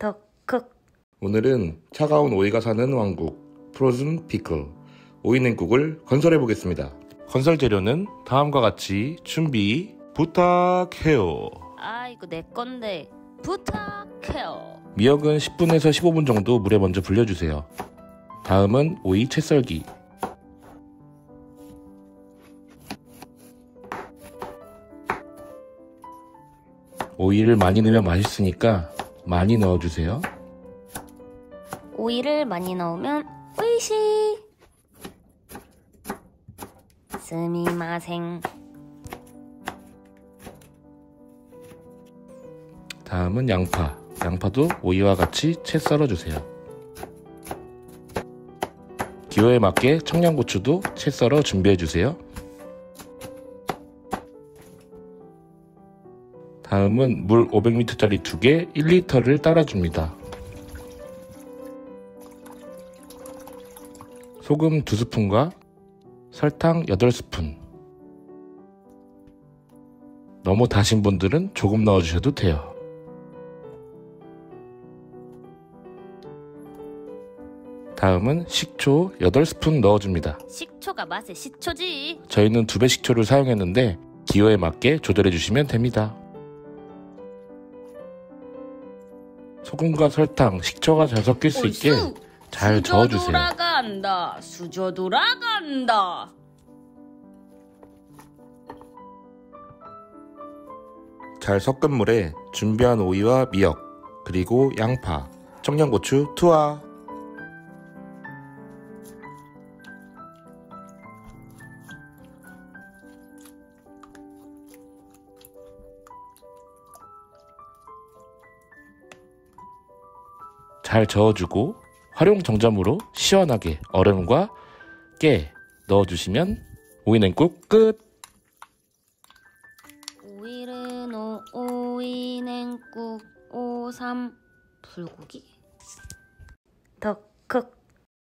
더 쿡. 오늘은 차가운 오이가 사는 왕국 프로즌 피클 오이 냉국을 건설해 보겠습니다. 건설 재료는 다음과 같이 준비 부탁해요. 아, 이거 내 건데 부탁해요. 미역은 10분에서 15분 정도 물에 먼저 불려주세요. 다음은 오이 채 썰기. 오이를 많이 넣으면 맛있으니까 많이 넣어주세요. 오이를 많이 넣으면 오이시. 스미마생. 다음은 양파. 양파도 오이와 같이 채 썰어주세요. 기호에 맞게 청양고추도 채 썰어 준비해주세요. 다음은 물 500ml짜리 2개 1리터를 따라줍니다. 소금 2스푼과 설탕 8스푼. 너무 다신 분들은 조금 넣어주셔도 돼요. 다음은 식초 8스푼 넣어줍니다. 식초가 맛의 식초지. 저희는 2배 식초를 사용했는데 기호에 맞게 조절해주시면 됩니다. 소금과 설탕, 식초가 잘 섞일 수 있게 잘 저어주세요. 돌아간다. 수저 돌아간다. 잘 섞은 물에 준비한 오이와 미역, 그리고 양파, 청양고추 투하. 잘 저어주고 활용 정점으로 시원하게 얼음과 깨 넣어주시면 오이 냉국 끝! 오이른 오이 냉국 53 불고기 더 쿡.